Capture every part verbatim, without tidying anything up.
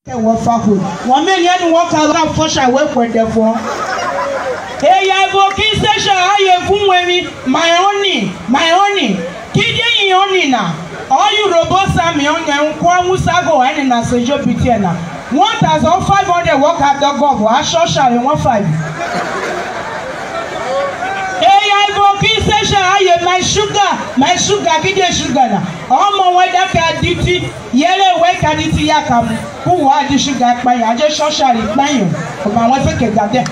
What faculty? One million walk around for sure work with the phone. Hey, I book in session. I have from my only, my only. Kiddy only now. All you robots are me on the Kwamusago and in a Sejo Pitiana. One thousand five hundred walk at the governor. I shall shall in one five. Hey, I book in session. I have my sugar, my sugar, kiddy sugar now. All my way that can duty, yellow way can duty yakam. Who are the sugar by I just shall shall it by you. My wife can get there.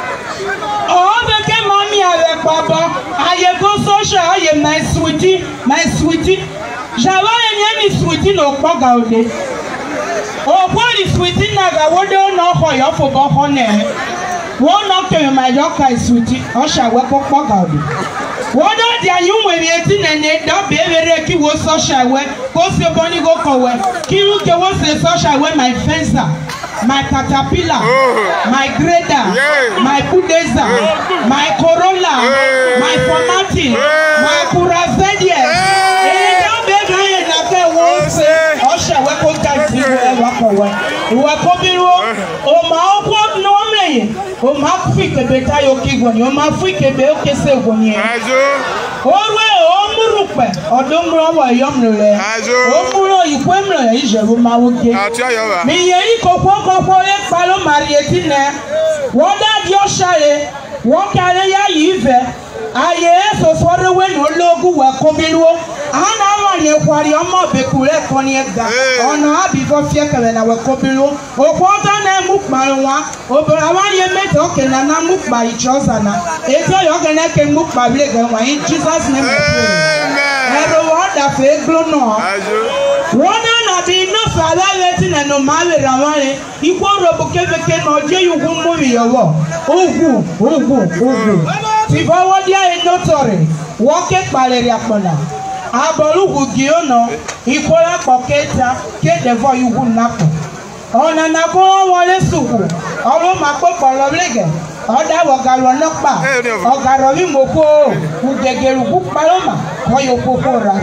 Oh, the game mommy, I have Papa. I go social. I am my sweetie, my sweetie. Java and any sweetie no bugaude. Oh, what is sweetie naga? What don't know for your football honey? One knock to my yokai sweetie, or shall work up bugaude. What are the you when eighteen and eight? Don't be very key was social way. Post your bunny go forward. Kiruke was the social way, my fencer. My caterpillar, oh. My grader, yeah. My Budeza, yeah. My Corolla, yeah. My Formatin, yeah. My Curazedia. Yeah. Don't be going to the walls. Osha, welcome to the walkway. You are coming home. Oh, my own normally. Oh, my freak a better your kid when you're my freak a bell kiss when you are. Or don't know why you're not. Oh, you come is your room. I will get me. Follow Marietina. What are your shale? What can I use? I yes, or for the way no logo were coming. And I want you for your mother to connect on our before Fiaker and our copilo. Or what I move my one. Over I want you met talking and I move by each other. If you can move my leg in Jesus' name. Everyone that faith blown on. One and be no father letting and no man around equal robocave or do you won't move your war. Oh, oh, oh, oh. If I want you no sorry, walk it by the Yapona. Abolu Giono, equal a pocketa, get the voice you would not. On an apple one soup, all my papa of leg. Oda wogalo nokpa ogaro mi moko ugegeru bu paloma koyo popora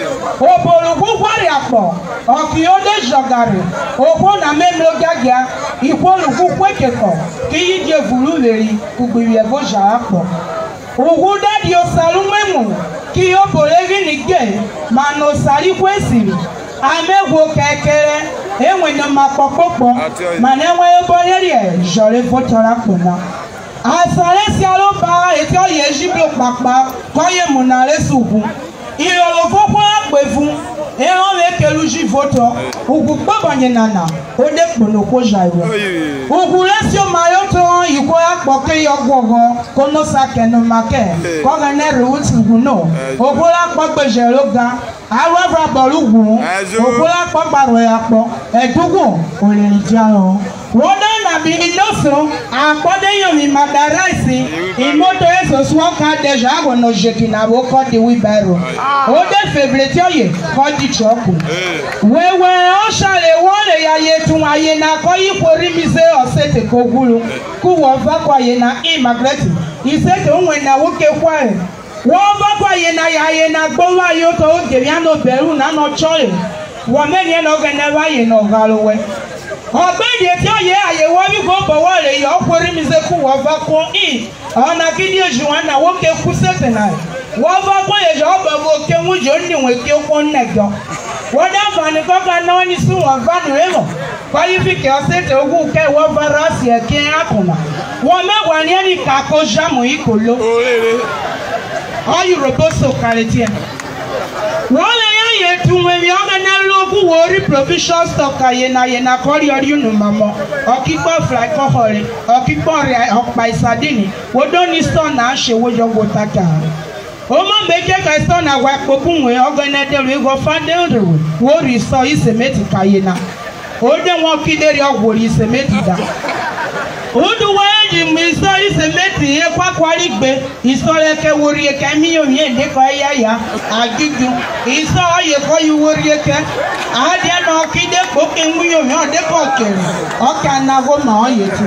obolu bu kwari apo oki ode jogare opo na memlo gagia ikolu bu kwekeko ki je vuru leri kugbiwi ebo ja apo owo dadi o salumemu ki o bolegi ni ge mano sari kwesiri amegwo kekere enwe no mapopopo manewe oboleri e jore fotora kona asale si alo ba eti o ye jiblo papa koye munare subu irolo fofo ape fun e o le kelu ji voto ugu gbobanye nana o de pono ko jaiwo ugu lesio mayoto iko apoke yogogo kono sake no make ko ga ne root ugu no ugu la pogbe jeroga awra bolugu ugu la pogbaro yapo edugun o le ni jaro Woda na bi inoso akode yomi madaraisi imoto eso swaka deja wono jeki na wo ko di wibaro o de favorite oye ko di choku wewe o shale wole ya yetu aye na ko ipori mi se osete ko gulu ku wo fa ko aye na immigrant isete onwe na wo ke kware wo fa ko aye na ya aye na gbo wa yo to o de ya no beru na no chole wo meni no ga na wa ye no galowe Ọgbẹ́ni tí ó yẹ àyẹ̀wò wíwọ́ bọ̀wọ́ rẹ̀ yọ ọkùnrin mi ṣe kú wọ́n bá kún in ọ̀nà kí ni oṣù wọn náà wọ́n ké kú sẹ́tì náà wọ́n bá kún èyí ọ̀bọ̀ bó ké wọ́n jọ níwọ̀n ké kún nẹ̀jọ́ wọ́n dáfà ní kọ́kọ́ náà ní sùn wọ́n bá nù rẹ̀ kọ́yí fi kẹ́ ọ̀sẹ̀tì ogún kẹ́ wọ́n bá rásì ẹ̀ kí ẹ̀ àkùnà wọ́n mẹ́wàá ní ẹnì kàkó jámù yìí kò ló ọ̀ yorùbá sọ kàrẹ̀ tiẹ̀ wọ́n lè yetu mwe ogana loku wori provision stock ayena ayena kori ori unu mamo okigbo fry ko hore okigbo re okpa isadini wodo ni store na se wojo go taka o mo meje ka store na wa popun we ogana de we go fande ru wori so isemeti kayena o de won kideri ogwori isemeti da Udu waji miso isemeti ye kwa kwari gbe isole ke wori ke mi yo ye de ko ya ya ajuju iso ye ko yu wori ke ade no kide ko ke mu yo yo de ko kere o ka na go ma o ye ti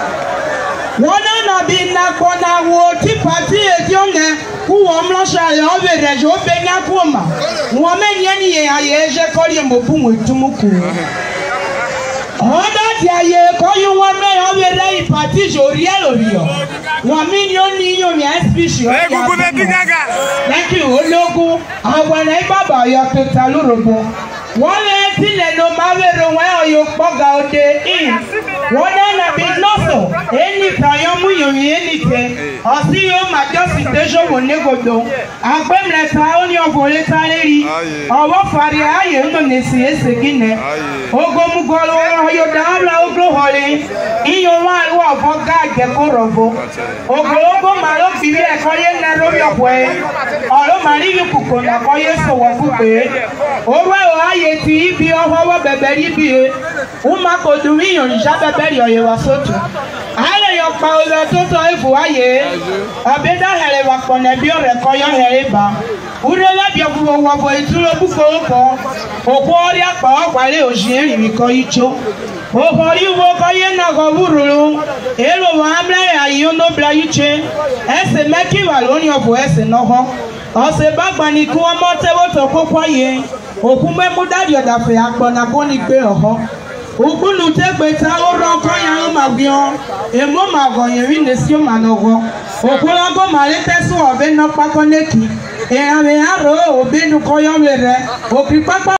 wona na bi na ko na wo ti party e ti onge ku wo mlo sha ye o be re jo be nya ku ma wo me nye ni ye aye je ko ri mo bu mo tumuku Ọ̀dọ́ ti àyè kọ́yún wọn mẹ́rin ọ̀bẹ lẹ́yìn pàtí ìṣòrí ẹ̀ lórí ọ̀. Wọ́n mi ni ó ní iyùn mi ẹ̀ spíṣì ọ̀dọ́ àbúrò. Lẹ́kìn ológun àwọn ẹ̀ bàbá ọ̀yọ́ tó ta lórobó. Wọ́n lé tilẹ̀ ló máa wérò wọn ọ̀yọ́ pọ́gà òde in. Wọ́n dáná bí nọ́ọ̀sọ̀ ẹni tàyọ̀ mú yòòyìn ẹni tẹ. Ọ̀sìn yóò máa jọ́ sí tẹ́sán wò ní gòdò. Àgbẹ̀mìlẹ̀ta ó ní ọ̀bọ̀lẹ̀ tá lérí. Ọ̀wọ́ fàrí ayé ń lòdì sí èsè gínẹ̀. Ogomugolo ọ̀yọ́ dáhùn oglo họlẹ̀. Iyùn wọn àlọ́ ọ̀fọ̀ gáàjẹ́ kó rọ̀bọ̀. Ogologo màá ló fi bí ẹ̀kọ́ yé nà lórí ọ̀pọ̀ ẹ̀. Ọ̀rọ̀ màá rí yìí kùkù nà kọ́ yé sọ̀wọ́ fún pé. Owó ẹ̀ ayé ti ibi ọwọ́ bẹ̀bẹ̀ rí bí e. Wọ́n máa kò dùn yíyan ìṣá bẹ̀bẹ̀ rí ọ̀yẹ̀ wá sótù. Àlẹ́ yọ pa olè tó tọ́ ìfò ayé. Ọ̀bẹ dáhẹ̀rẹ̀ wà pọ̀ nẹ̀bí ọ̀rẹ́ kọ́ yọ hẹ̀rẹ̀ bá. Wúlò lábì ọ̀fùwọ̀ wọ̀fọ̀ ìtúró búkọ̀ kọ́. Òkú ọ̀rí àpá ọ̀pàlẹ̀ òṣìṣẹ́ ìrìn kọ́ ìjó. Òkú ọ̀rí wo kọ́ yé náà kọ́ wúrúurú. Èrò wọn amúlẹ̀ àyíyó ló bla yí tse. Ẹsẹ̀ mẹ́kì wà lórí ọ̀fọ̀ ẹsẹ̀ náà họ. Ọ̀sẹ̀ bá gbani kí wọ́n mọ́ tẹ́wọ́ tó kókó yẹ. Òkú mẹ́mú dáàdì ọ̀dàfẹ́ àgbọ̀nà kó ní gbé ọ̀họ́. Òkúlù tẹ́gbẹ̀ ta ó rọ ọkọ yẹn ló máa gbé ọ. Èmó máa gọ̀ yẹn rí ní sí ó máa lọ́gọ́. Òkú lọ́gọ́ màá lé tẹ́sùn ọ̀bẹ náà pákọ́ lẹ́kì. Èèyàn rẹ̀ á rò ó òbí nu kọ́yọ́ rẹ̀. Òkì pápá.